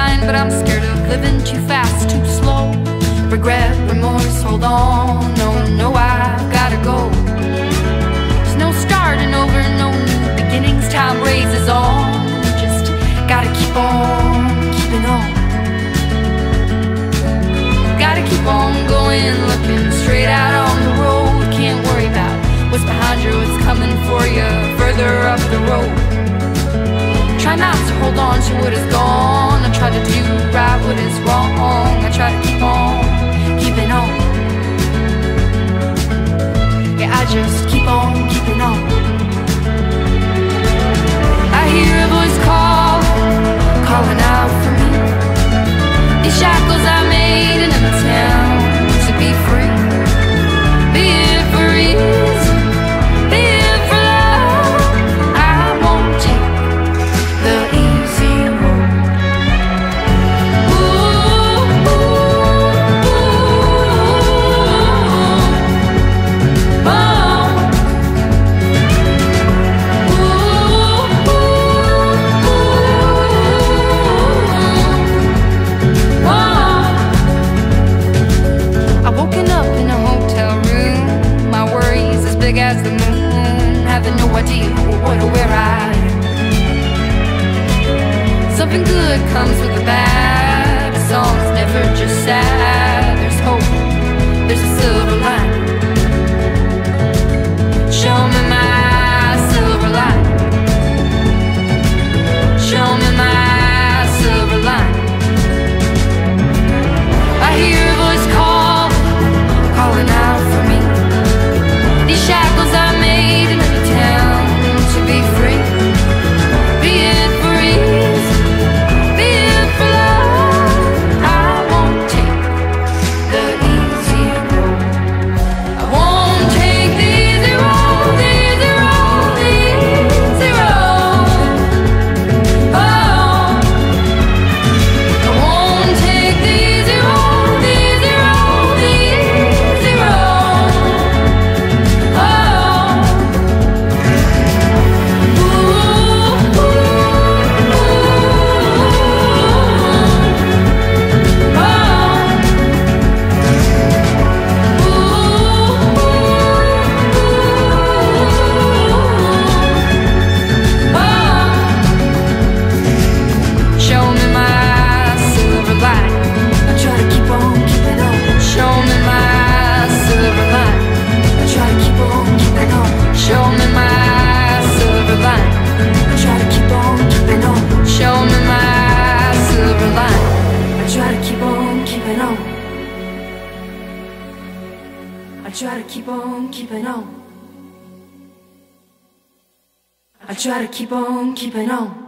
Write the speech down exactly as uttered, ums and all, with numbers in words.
mind, but I'm scared of living too fast, too slow. Regret, remorse, hold on. No, no, I've gotta go. There's no starting over, no new beginnings. Time raises on. Just gotta keep on keeping on. Gotta keep on going, looking straight out on the road. Can't worry about what's behind you, what's coming for you further up the road. Try not to hold on to what is gone. I try to do right what is wrong. I try to keep on keeping on. Yeah, I just keep on keeping on. I hear a voice call, calling out for me. These shackles I made in an attempt to be free. Be it for ease, be it for love. I won't take the easy road. Ooh, ooh, ooh, oh. Ooh, ooh, ooh, oh. I've woken up in a hotel room. My worries as big as the moon. Having no idea what or where I am. Something good comes with the bad. A song's never just sad. There's hope, there's a silver lining. Show me my silver lining. Show me my silver lining. I hear a voice call, calling out for me. These shackles I made in an attempt to be free. Be it for ease, be it for love. I won't take the easy road. I won't take the easy road, the easy road, the easy road. Oh, I won't take the easy road, the easy road, the easy road. Oh, ooh, ooh, ooh, show me my silver lining. I try to keep on keeping on. Show me my silver lining. I try to keep on keeping on. Show me my silver lining. I try to keep on keeping on. Show me my silver lining. I try to keep on keeping on. I try to keep on keeping on. I try to keep on keeping on.